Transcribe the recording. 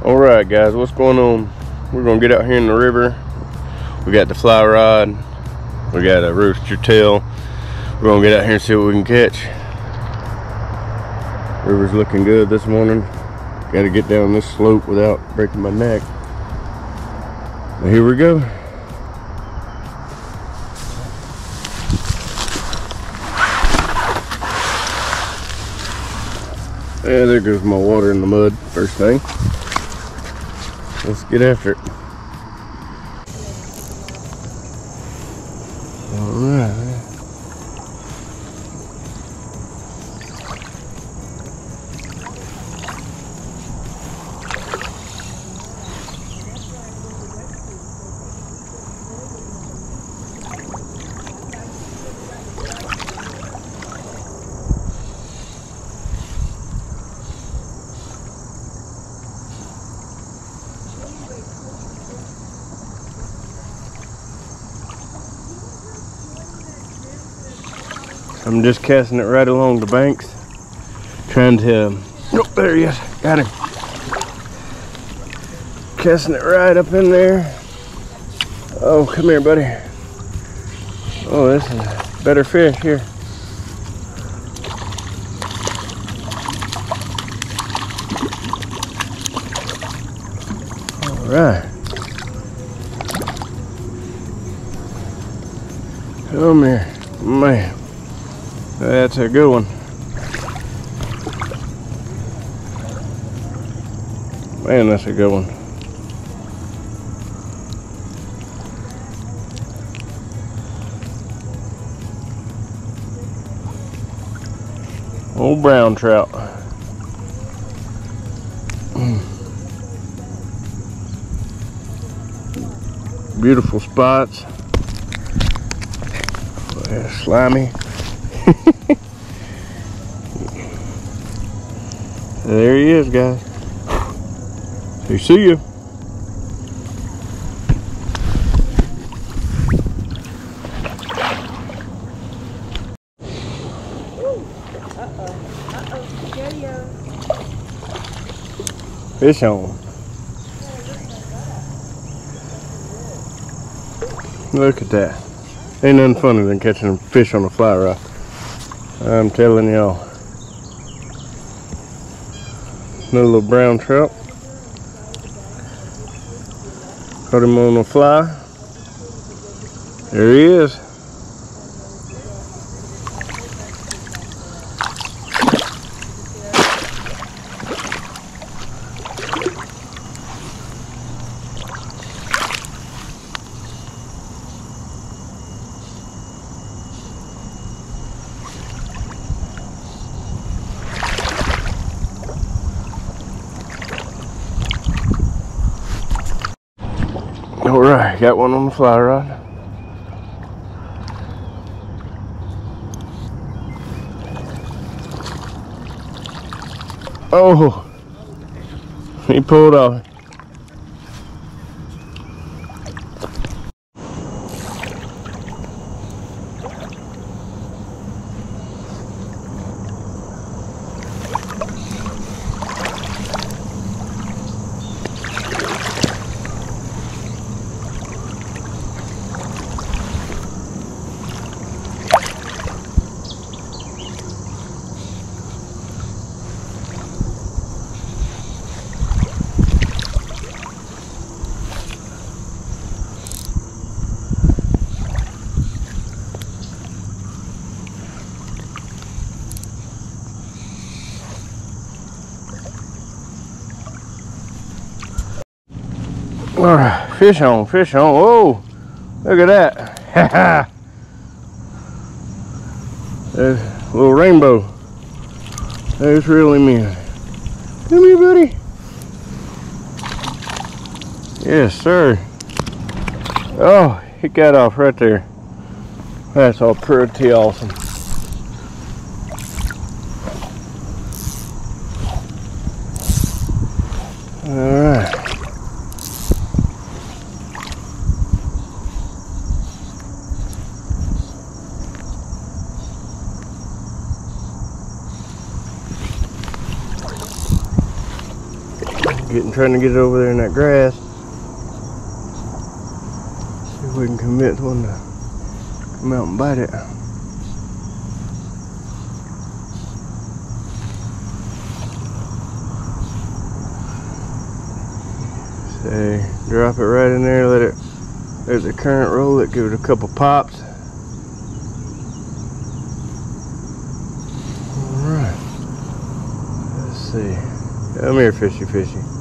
All right, guys, what's going on? We're gonna get out here in the river. We got the fly rod, we got a rooster tail. We're gonna get out here and see what we can catch. River's looking good this morning. Got to get down this slope without breaking my neck. But here we go. Yeah, there goes my water in the mud, first thing. Let's get after it. All right. I'm just casting it right along the banks, trying to, oh, there he is, got him. Casting it right up in there. Oh, come here, buddy. Oh, this is a better fish here. All right. Come here, man. That's a good one. Man, that's a good one. Old brown trout. Beautiful spots. They're slimy. There he is, guys. Hey, see you. Fish on. Look at that. Ain't nothing funner than catching fish on a fly rod. I'm telling y'all. Another little brown trout. Caught him on a fly. There he is. All right, got one on the fly rod. Oh, he pulled off. All right, fish on, fish on. Whoa, look at that. There's a little rainbow. There's really man. Come here, buddy. Yes, sir. Oh, he got off right there. That's all pretty awesome. All right. Trying to get it over there in that grass. See if we can convince one to come out and bite it. Say, drop it right in there, let the current roll it, give it a couple pops. Alright. Let's see. Come here, fishy.